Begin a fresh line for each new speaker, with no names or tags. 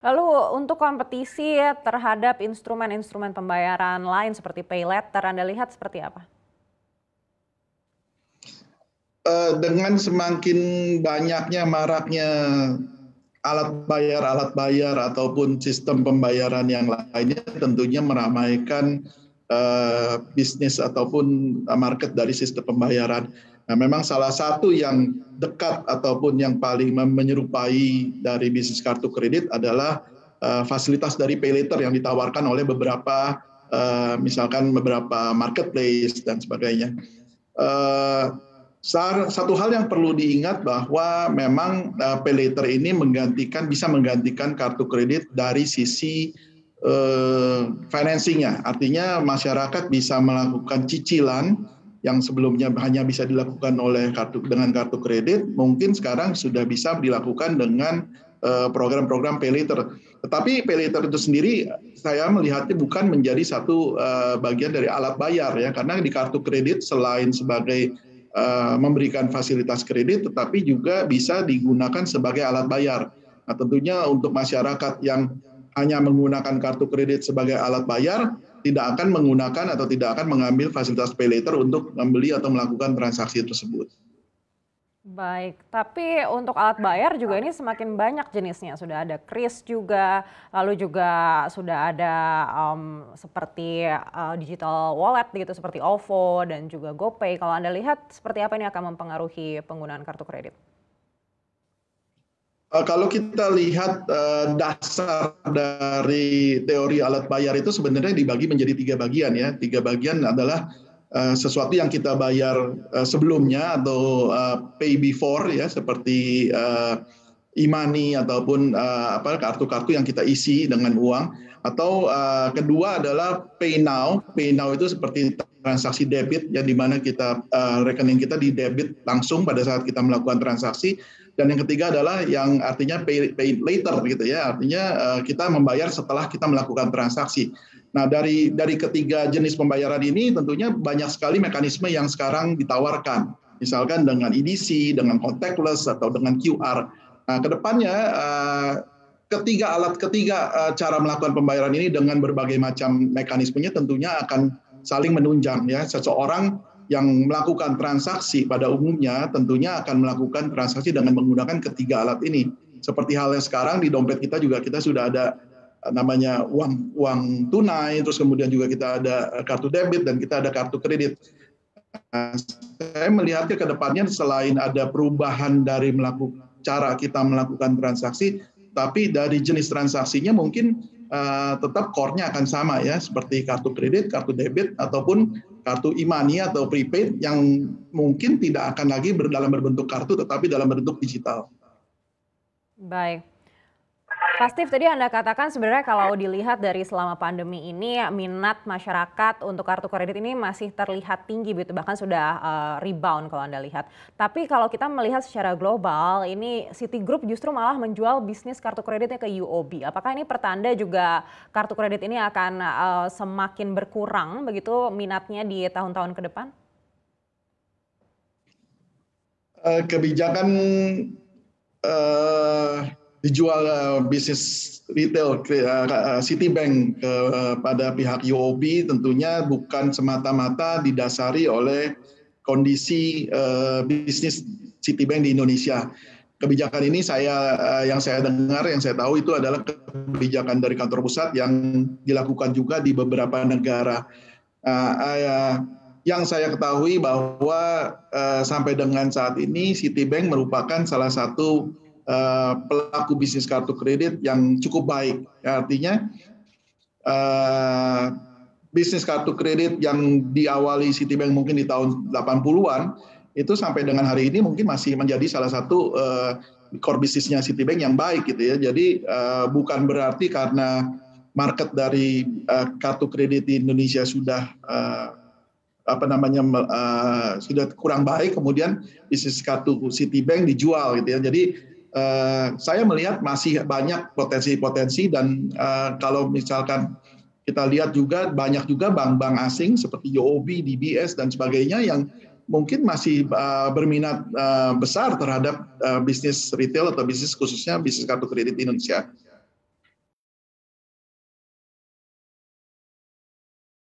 Lalu untuk kompetisi terhadap instrumen-instrumen pembayaran lain seperti pay later, Anda lihat seperti apa?
Dengan semakin banyaknya maraknya alat bayar ataupun sistem pembayaran yang lainnya tentunya meramaikan bisnis ataupun market dari sistem pembayaran. Nah, memang salah satu yang dekat ataupun yang paling menyerupai dari bisnis kartu kredit adalah fasilitas dari pay later yang ditawarkan oleh beberapa misalkan beberapa marketplace dan sebagainya. Satu hal yang perlu diingat bahwa memang pay later ini bisa menggantikan kartu kredit dari sisi financingnya. Artinya masyarakat bisa melakukan cicilan yang sebelumnya hanya bisa dilakukan dengan kartu kredit, mungkin sekarang sudah bisa dilakukan dengan program-program pay later. Tetapi pay later itu sendiri saya melihatnya bukan menjadi satu bagian dari alat bayar ya, karena di kartu kredit selain sebagai memberikan fasilitas kredit, tetapi juga bisa digunakan sebagai alat bayar. Nah, tentunya untuk masyarakat yang hanya menggunakan kartu kredit sebagai alat bayar, tidak akan menggunakan atau tidak akan mengambil fasilitas pay later untuk membeli atau melakukan transaksi tersebut.
Baik, tapi untuk alat bayar juga ini semakin banyak jenisnya. Sudah ada kris juga, lalu juga sudah ada seperti digital wallet gitu, seperti OVO dan juga GoPay. Kalau Anda lihat seperti apa ini akan mempengaruhi penggunaan kartu kredit?
Kalau kita lihat dasar dari teori alat bayar itu sebenarnya dibagi menjadi 3 bagian ya. 3 bagian adalah sesuatu yang kita bayar sebelumnya atau pay before ya, seperti e-money ataupun kartu-kartu yang kita isi dengan uang. Atau kedua adalah pay now. Pay now itu seperti transaksi debit ya, di mana rekening kita di debit langsung pada saat kita melakukan transaksi. Dan yang ketiga adalah yang artinya pay later gitu ya, artinya kita membayar setelah kita melakukan transaksi. Nah, dari ketiga jenis pembayaran ini tentunya banyak sekali mekanisme yang sekarang ditawarkan, misalkan dengan EDC, dengan contactless atau dengan QR. Nah, kedepannya ketiga cara melakukan pembayaran ini dengan berbagai macam mekanismenya tentunya akan saling menunjang ya. Seseorang yang melakukan transaksi pada umumnya tentunya akan melakukan transaksi dengan menggunakan ketiga alat ini. Seperti halnya sekarang di dompet kita juga kita sudah ada namanya uang tunai, terus kemudian juga kita ada kartu debit dan kita ada kartu kredit. Nah, saya melihatnya ke depannya selain ada perubahan dari cara kita melakukan transaksi, tapi dari jenis transaksinya mungkin tetap core-nya akan sama ya, seperti kartu kredit, kartu debit, ataupun kartu e-money atau prepaid yang mungkin tidak akan lagi dalam berbentuk kartu, tetapi dalam bentuk digital.
Baik. Pak Steve, tadi Anda katakan sebenarnya kalau dilihat dari selama pandemi ini minat masyarakat untuk kartu kredit ini masih terlihat tinggi begitu, bahkan sudah rebound kalau Anda lihat. Tapi kalau kita melihat secara global, ini Citigroup justru malah menjual bisnis kartu kreditnya ke UOB. Apakah ini pertanda juga kartu kredit ini akan semakin berkurang begitu minatnya di tahun-tahun ke depan?
Kebijakan dijual bisnis retail Citibank kepada pihak UOB tentunya bukan semata-mata didasari oleh kondisi bisnis Citibank di Indonesia. Kebijakan ini yang saya dengar, yang saya tahu itu adalah kebijakan dari kantor pusat yang dilakukan juga di beberapa negara. Yang saya ketahui bahwa sampai dengan saat ini Citibank merupakan salah satu pelaku bisnis kartu kredit yang cukup baik. Artinya bisnis kartu kredit yang diawali Citibank mungkin di tahun 80-an itu sampai dengan hari ini mungkin masih menjadi salah satu core bisnisnya Citibank yang baik gitu ya. Jadi bukan berarti karena market dari kartu kredit di Indonesia sudah sudah kurang baik, kemudian bisnis kartu Citibank dijual gitu ya. Jadi saya melihat masih banyak potensi-potensi dan kalau misalkan kita lihat juga banyak juga bank-bank asing seperti UOB, DBS dan sebagainya yang mungkin masih berminat besar terhadap bisnis retail atau bisnis khususnya bisnis kartu kredit di Indonesia.